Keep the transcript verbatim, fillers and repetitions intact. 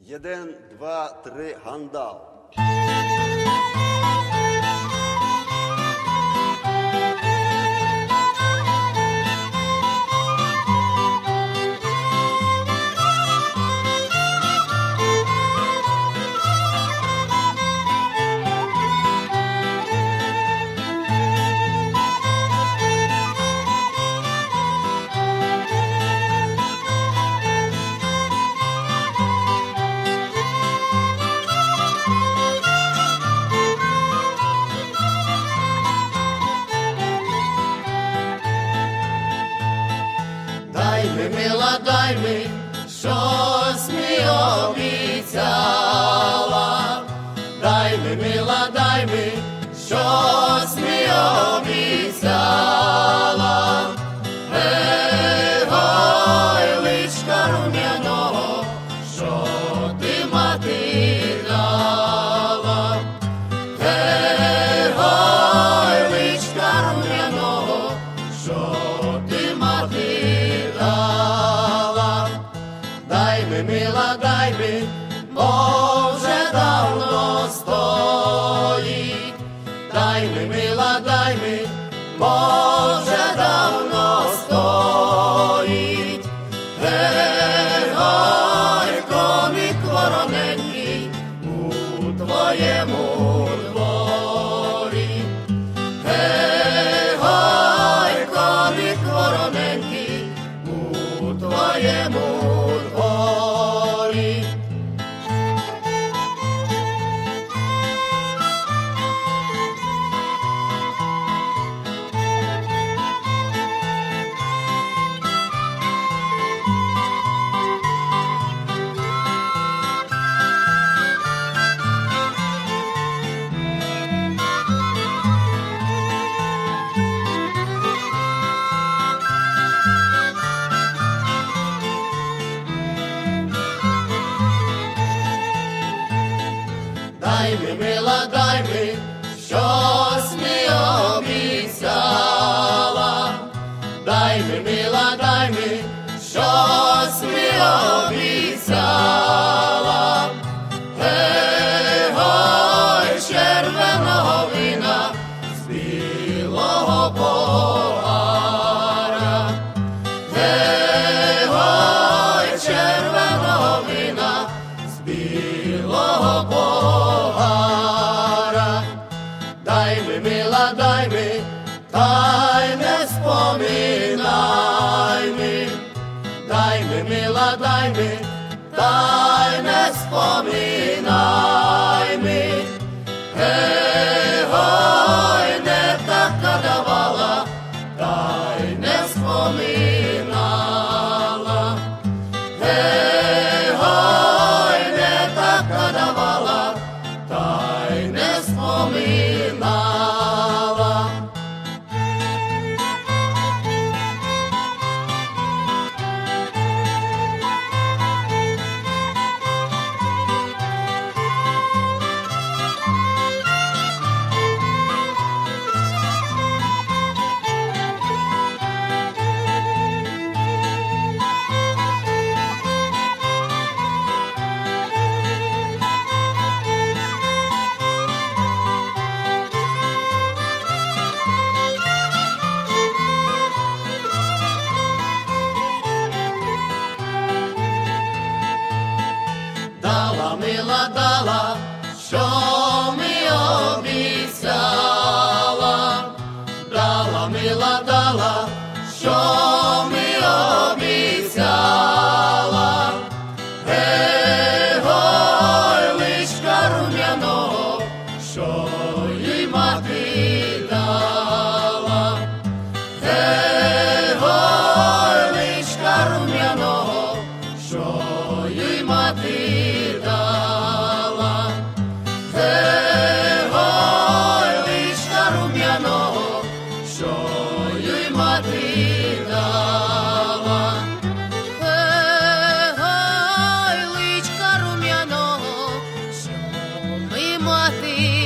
Один, два, три, гандал. Дай ми, мила, дай ми, щось ми обіцяла. Дай ми, мила, дай ми, щось ми обіцяла. Гей, гой, личка рум'яного, що ти мати дала. Гей, гой, личка рум'яного, що ти мати дала. Дай ми, мила, дай ми, бо вже давно стоїть. Дай ми, мила, дай ми, бо вже давно стоїть. Гей, гой, комік вороненький у твоєму дворі. Гей, гой, комік вороненький у твоєму дворі. Дай ми, мила, дай ми, щось ми обіцяла. Дай ми, мила, дай ми, щось ми обіцяла. Гей, гой, червоного вина з білого погара. Гей, гой, червоного вина з білого погара. Дай ми, мила, дай ми, та й не споминай ми. Дай ми, мила, дай ми, та й не споминай ми. Гей, гой, не така давала, та й не споминала. Гей, гой, не така давала, та й не споминала. Дала, мила, дала, що ми обіцяла. Дала, мила, дала, що ми обіцяла. Гей, гой, личка рум'яного, що їй мати дала. Гей, гой, личка рум'яного, що їй мати дала. Гей, гой, личка рум'яного, що їй мати дала. Гей, гой, личка рум'яного, що ми мати